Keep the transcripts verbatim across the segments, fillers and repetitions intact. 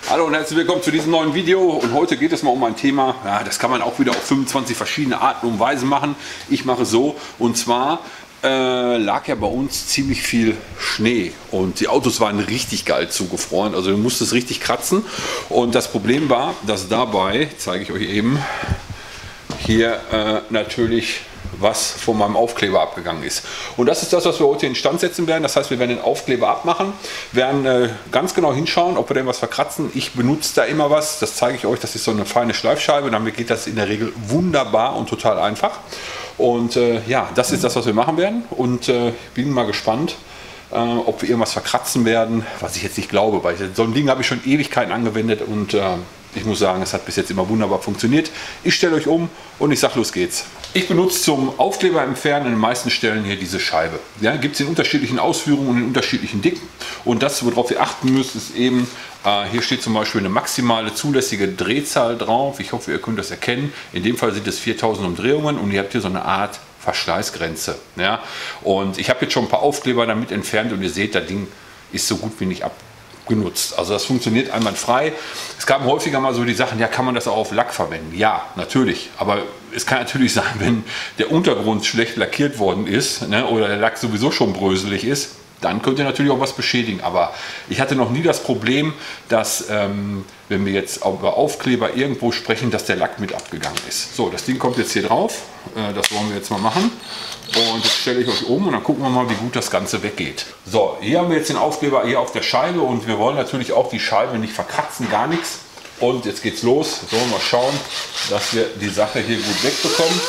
Hallo und herzlich willkommen zu diesem neuen Video und heute geht es mal um ein Thema, ja, das kann man auch wieder auf fünfundzwanzig verschiedene Arten und Weisen machen. Ich mache es so und zwar äh, lag ja bei uns ziemlich viel Schnee und die Autos waren richtig geil zugefroren, also du musstest richtig kratzen und das Problem war, dass dabei, zeige ich euch eben, hier äh, natürlich was von meinem Aufkleber abgegangen ist. Und das ist das, was wir heute instand setzen werden. Das heißt, wir werden den Aufkleber abmachen, werden äh, ganz genau hinschauen, ob wir denn was verkratzen. Ich benutze da immer was, das zeige ich euch, das ist so eine feine Schleifscheibe, damit geht das in der Regel wunderbar und total einfach. Und äh, ja, das ist das, was wir machen werden und äh, bin mal gespannt, äh, ob wir irgendwas verkratzen werden, was ich jetzt nicht glaube, weil so ein Ding habe ich schon Ewigkeiten angewendet und äh, ich muss sagen, es hat bis jetzt immer wunderbar funktioniert. Ich stelle euch um und ich sage, los geht's. Ich benutze zum Aufkleber entfernen an den meisten Stellen hier diese Scheibe. Ja, gibt es in unterschiedlichen Ausführungen und in unterschiedlichen Dicken. Und das, worauf ihr achten müsst, ist eben, äh, hier steht zum Beispiel eine maximale zulässige Drehzahl drauf. Ich hoffe, ihr könnt das erkennen. In dem Fall sind es viertausend Umdrehungen und ihr habt hier so eine Art Verschleißgrenze. Ja? Und ich habe jetzt schon ein paar Aufkleber damit entfernt und ihr seht, das Ding ist so gut wie nicht ab. genutzt. Also das funktioniert einwandfrei. Es gab häufiger mal so die Sachen, ja, kann man das auch auf Lack verwenden? Ja, natürlich. Aber es kann natürlich sein, wenn der Untergrund schlecht lackiert worden ist, ne, oder der Lack sowieso schon bröselig ist, dann könnt ihr natürlich auch was beschädigen. Aber ich hatte noch nie das Problem, dass, ähm, wenn wir jetzt über Aufkleber irgendwo sprechen, dass der Lack mit abgegangen ist. So, das Ding kommt jetzt hier drauf. Äh, das wollen wir jetzt mal machen. Und jetzt stelle ich euch um und dann gucken wir mal, wie gut das Ganze weggeht. So, hier haben wir jetzt den Aufkleber hier auf der Scheibe und wir wollen natürlich auch die Scheibe nicht verkratzen, gar nichts. Und jetzt geht's los. So, mal schauen, dass wir die Sache hier gut wegbekommen.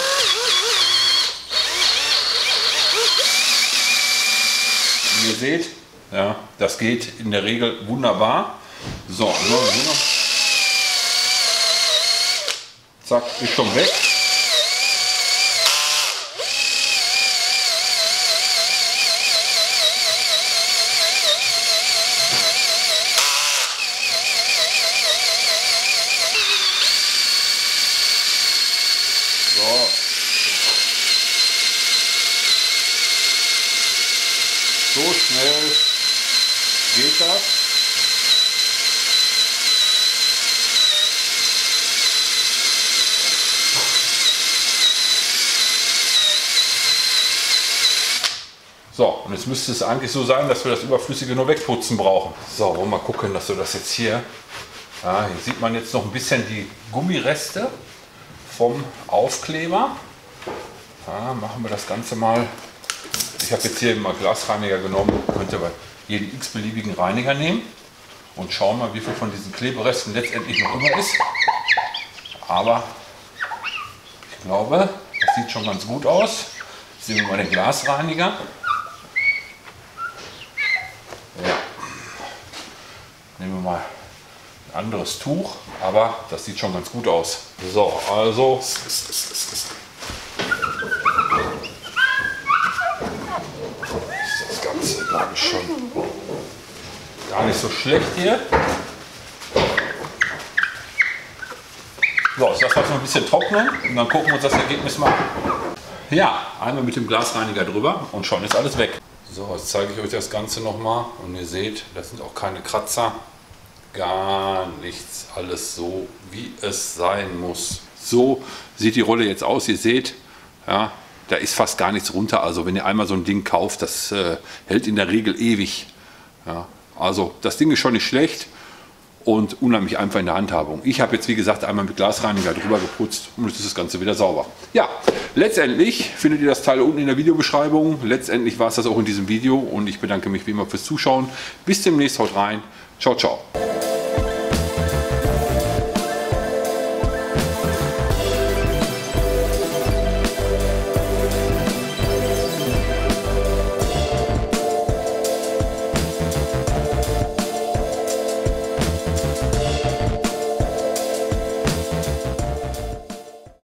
Und ihr seht, ja, das geht in der Regel wunderbar. So, so, so. Zack, ist schon weg. So schnell geht das. So, und jetzt müsste es eigentlich so sein, dass wir das Überflüssige nur wegputzen brauchen. So, wollen wir mal gucken, dass wir das jetzt hier, ja, hier sieht man jetzt noch ein bisschen die Gummireste vom Aufkleber. Ja, machen wir das Ganze mal. Ich habe jetzt hier mal Glasreiniger genommen, könnt ihr bei jedem x-beliebigen Reiniger nehmen und schauen mal, wie viel von diesen Kleberesten letztendlich noch immer ist. Aber ich glaube, das sieht schon ganz gut aus. Jetzt nehmen wir mal den Glasreiniger. Ja. Nehmen wir mal ein anderes Tuch, aber das sieht schon ganz gut aus. So, also glaube ich schon gar nicht so schlecht hier. So, jetzt lassen wir es noch ein bisschen trocknen und dann gucken wir uns das Ergebnis mal an. Ja, einmal mit dem Glasreiniger drüber und schon ist alles weg. So, jetzt zeige ich euch das Ganze nochmal und ihr seht, das sind auch keine Kratzer, gar nichts, alles so wie es sein muss. So sieht die Rolle jetzt aus, ihr seht, ja, da ist fast gar nichts runter. Also wenn ihr einmal so ein Ding kauft, das äh, hält in der Regel ewig. Ja, also das Ding ist schon nicht schlecht und unheimlich einfach in der Handhabung. Ich habe jetzt wie gesagt einmal mit Glasreiniger drüber geputzt und jetzt ist das Ganze wieder sauber. Ja, letztendlich findet ihr das Teil unten in der Videobeschreibung. Letztendlich war es das auch in diesem Video und ich bedanke mich wie immer fürs Zuschauen. Bis demnächst, haut rein. Ciao, ciao.